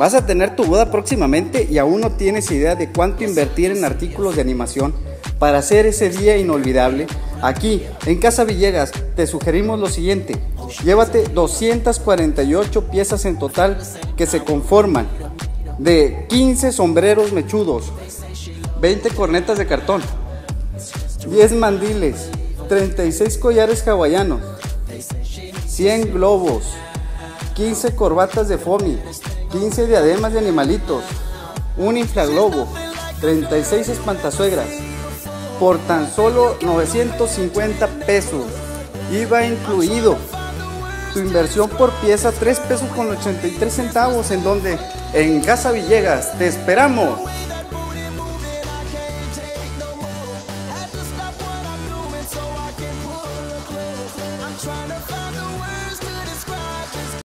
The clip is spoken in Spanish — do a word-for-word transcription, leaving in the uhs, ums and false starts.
¿Vas a tener tu boda próximamente y aún no tienes idea de cuánto invertir en artículos de animación para hacer ese día inolvidable? Aquí, en Casa Villegas, te sugerimos lo siguiente. Llévate doscientas cuarenta y ocho piezas en total que se conforman de quince sombreros mechudos, veinte cornetas de cartón, diez mandiles, treinta y seis collares hawaianos, cien globos, quince corbatas de foamy, quince diademas de animalitos, un inflaglobo, treinta y seis espantasuegras, por tan solo novecientos cincuenta pesos. I V A incluido. Tu inversión por pieza tres pesos con ochenta y tres centavos. ¿En donde En Casa Villegas. ¡Te esperamos!